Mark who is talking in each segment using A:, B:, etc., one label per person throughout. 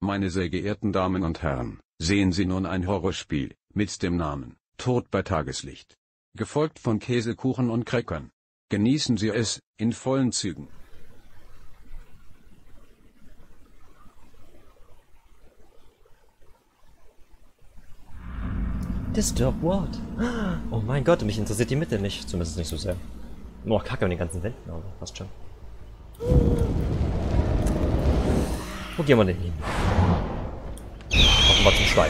A: Meine sehr geehrten Damen und Herren, sehen Sie nun ein Horrorspiel mit dem Namen Tod bei Tageslicht. Gefolgt von Käsekuchen und Crackern. Genießen Sie es in vollen Zügen.
B: Disturb what? Oh mein Gott, mich interessiert die Mitte nicht. Zumindest nicht so sehr. Nur noch Kacke an den ganzen Wänden, aber passt schon. Wo gehen wir denn hin? Offenbar zum Schwein.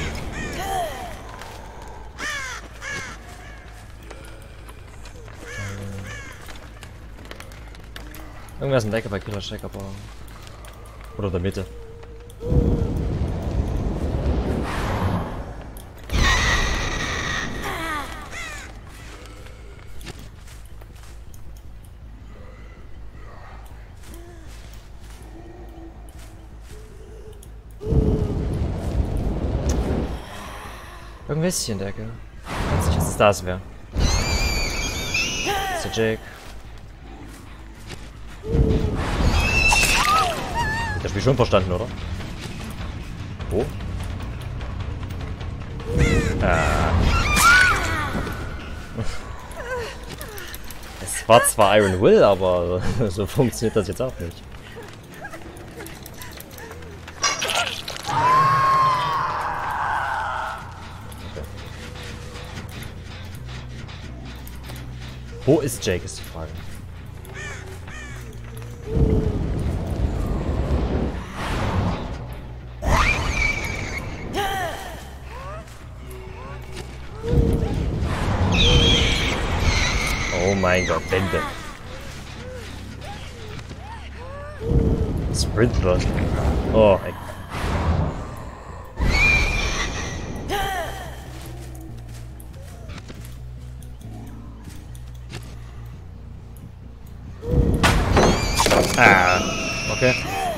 B: Irgendwer ist ein Lecker bei Killer Shack, aber... Oder der Mitte. Irgendwer ist hier in der Ecke. Ich weiß nicht, was das wäre. Das ist der Jake. Das Spiel schon verstanden, oder? Wo? Es war zwar Iron Will, aber so funktioniert das jetzt auch nicht. Wo ist Jake, ist die Frage. Oh mein Gott, Wände. Sprintbot. Oh, ey. Ah, okay.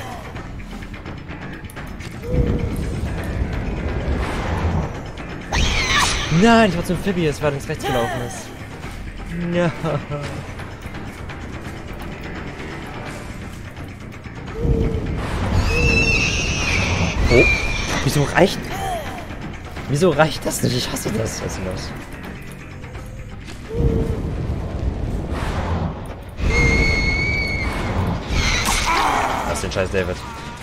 B: Nein, ich war zum Amphibious, weil links rechts gelaufen ist. Ja. Oh, wieso reicht das nicht? Ich hasse das. Was ist los? Lass den Scheiß David.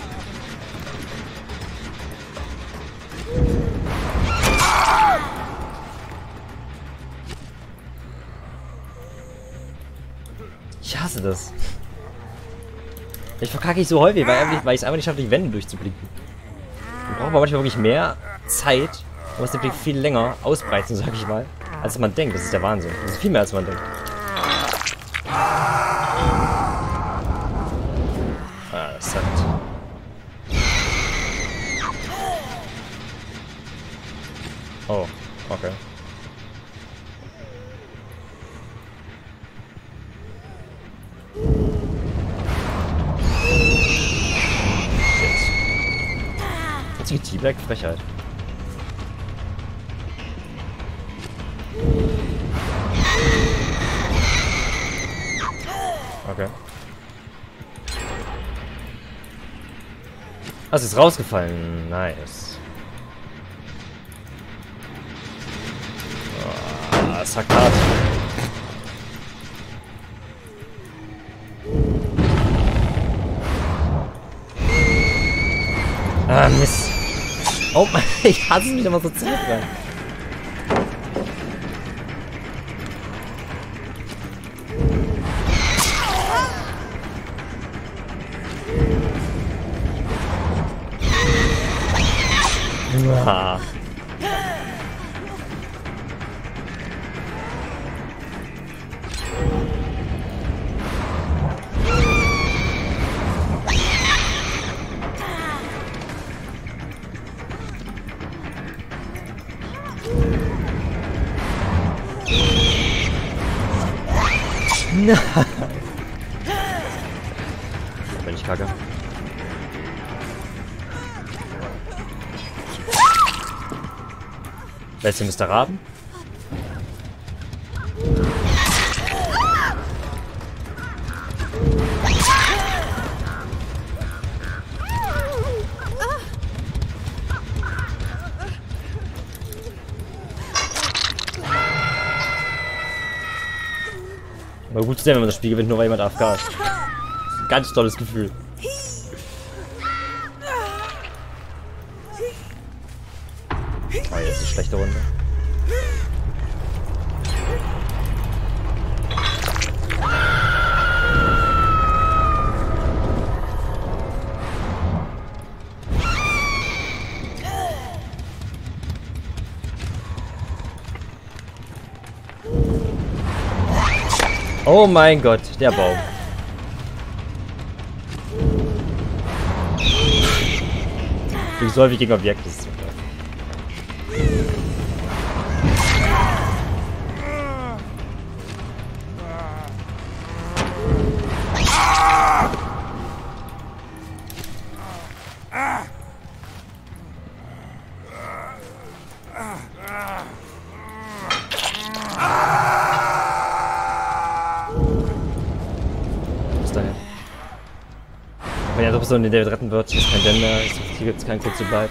B: Ich hasse das. Ich verkacke ich so häufig, weil ich es einfach nicht schaffe, die Wände durchzublicken. Man braucht aber manchmal wirklich mehr Zeit, und muss den Blick viel länger ausbreiten, sag ich mal, als man denkt. Das ist der Wahnsinn. Das ist viel mehr, als man denkt. Ah, das sagt. Oh, okay. Einzige T-Black-Frechheit. Okay. Ah, es ist rausgefallen. Nice. Oh, Sakat. Ah, Mist. Oh mein, ich hasse mich immer so zurück rein. Ah. Nein. Wenn ich kacke. Wer ist denn Mr. Raben? Aber gut zu sehen, wenn man das Spiel gewinnt, nur weil jemand AFK ist. Ganz tolles Gefühl. Oh, jetzt ist eine schlechte Runde. Oh mein Gott, der Baum. Wie so häufig gegen Objekte ist. Wenn ja Person den David retten wird, ist kein Gender, hier gibt es keinen Grund zu bleiben.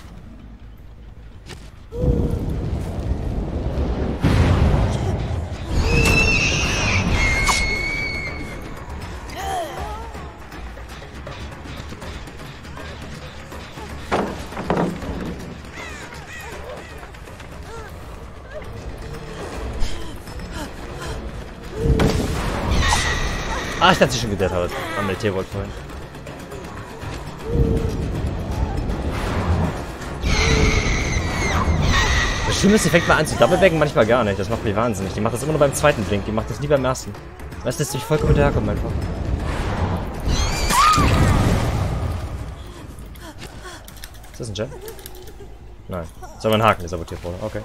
B: Ah, ich dachte, sie schon gedreht habe. Am LT-Volt vorhin. Das Schlimmste fängt mal an zu doublebacken, manchmal gar nicht. Das macht mich wahnsinnig. Die macht das immer nur beim zweiten Blink. Die macht das nie beim ersten. Weißt du, dass ich vollkommen hinterherkomme einfach. Ist das ein Gem? Nein. Das ist aber ein Haken, der sabotiert wurde. Okay.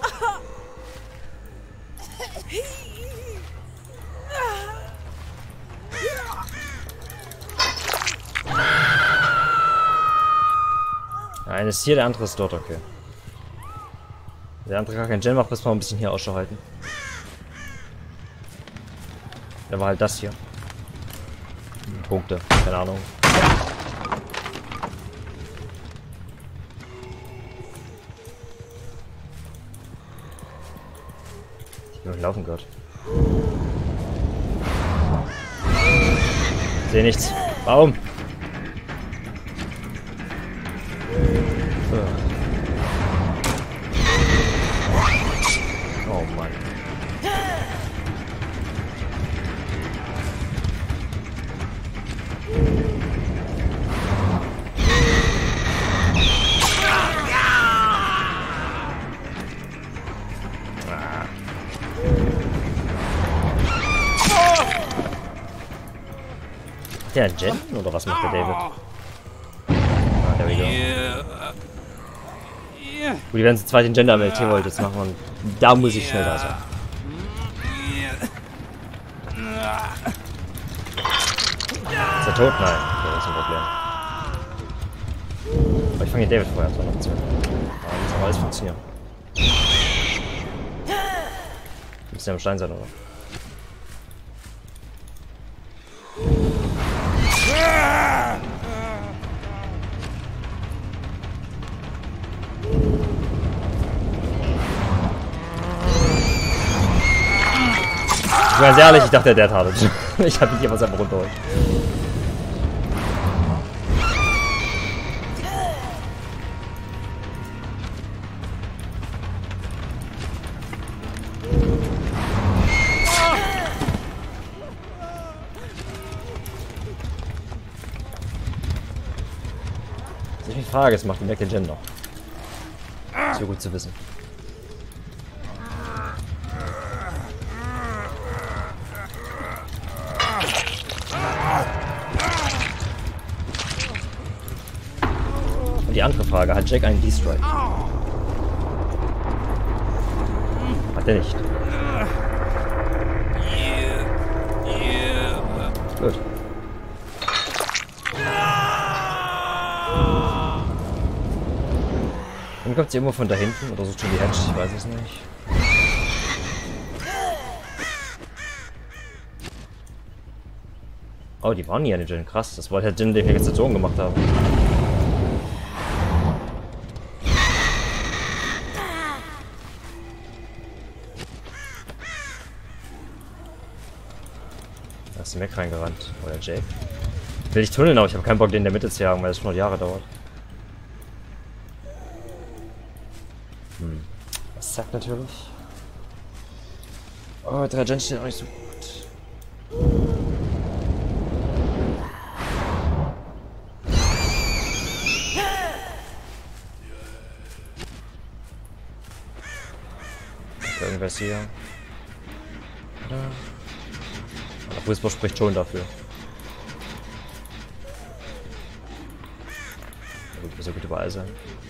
B: Der eine ist hier, der andere ist dort, okay. Der andere gar keinen Gem macht, müssen wir ein bisschen hier Ausschau halten. Der war halt das hier. Punkte, keine Ahnung. Ich bin noch laufen gehört. Sehe nichts. Warum? Oh Mann. Hat der einen Gen? Oder was macht der David? Ah, there we go. Gut, die werden zu zweit den Gender am LT-Volt jetzt machen und da muss ich schnell da sein. Ist er tot? Nein. Okay, das ist ein Problem. Aber ich fange den David vorher an, noch 2. Aber muss aber alles funktionieren. Müsste ja am Stein sein, oder? Ich war sehr ehrlich, ich dachte, der hat es. Ich hab mich hier was einfach runterholt. Das ist die Frage, es macht den Weg den Gen noch. So gut zu wissen. Die andere Frage, hat Jack einen D-Strike? Hat er nicht. Gut. Dann kommt sie irgendwo von da hinten oder sucht schon die Hedge, ich weiß es nicht. Oh, die waren nie an den Gen, krass. Das war der Gen, den wir jetzt gezogen gemacht haben. Da ist Mac reingerannt. Oder Jake. Will ich tunneln, aber ich habe keinen Bock, den in der Mitte zu jagen, weil das schon noch Jahre dauert. Das sagt natürlich. Oh, 3 Gens stehen auch nicht so gut. Irgendwas hier. Oder? Der Whisper spricht schon dafür. Ja, gut, muss ja gut überall sein.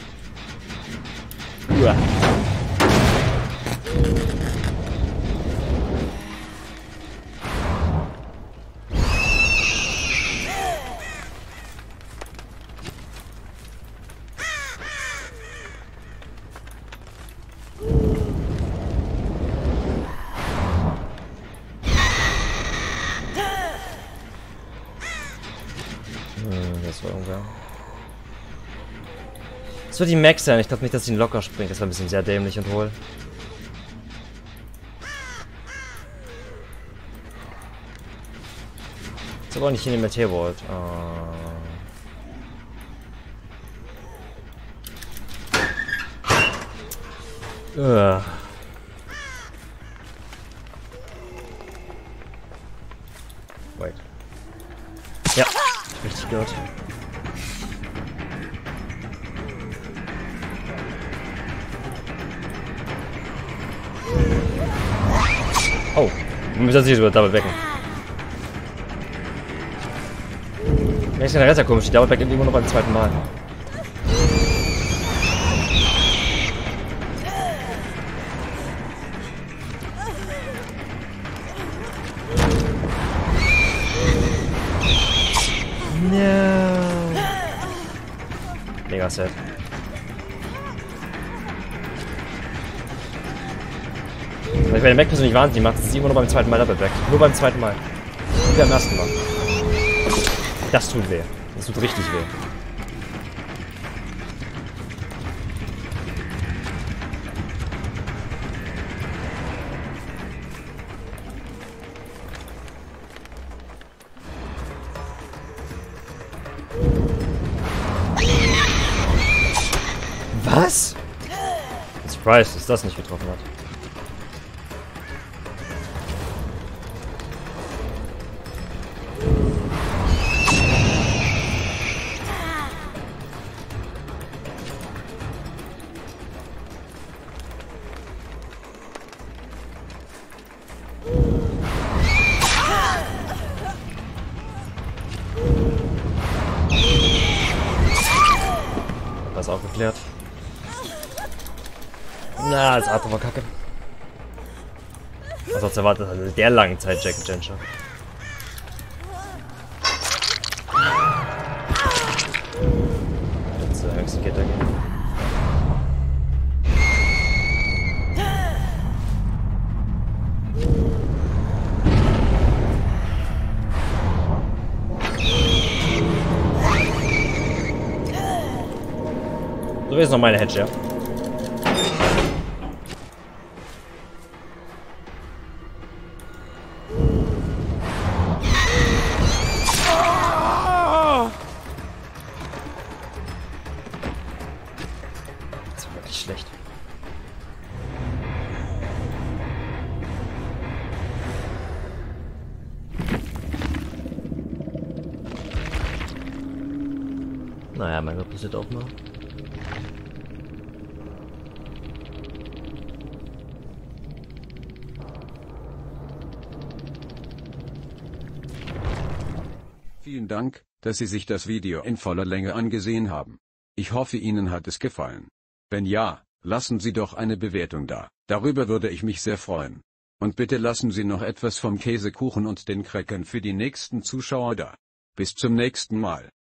B: Uah. Das war irgendwer. Das wird die Max sein. Ich glaube nicht, dass sie ihn locker springt. Das war ein bisschen sehr dämlich und hohl. Ist aber auch nicht in den Meteorwald. Wait. Ja, richtig gehört. Oh, wir müssen das hier sogar Double Backen. Ja, ist generell sehr komisch. Die Double Back immer nur beim zweiten Mal. No. Mega sad. Weil ich meine Mac persönlich wahnsinnig macht, ist sie immer nur beim zweiten Mal Double Back. Nur beim zweiten Mal. Wie beim ersten Mal. Das tut weh. Das tut richtig weh. Was? Surprise, dass das nicht getroffen hat. Das auch geklärt. Na, das Auto war kacke. Was hat's erwartet? Also der langen Zeit Jack and Genscher. Jetzt höchste geht dagegen. So, jetzt noch meine Hedge, ja. Das war wirklich schlecht. Naja, mein Gott, passiert auch mal.
A: Vielen Dank, dass Sie sich das Video in voller Länge angesehen haben. Ich hoffe, Ihnen hat es gefallen. Wenn ja, lassen Sie doch eine Bewertung da. Darüber würde ich mich sehr freuen. Und bitte lassen Sie noch etwas vom Käsekuchen und den Crackern für die nächsten Zuschauer da. Bis zum nächsten Mal.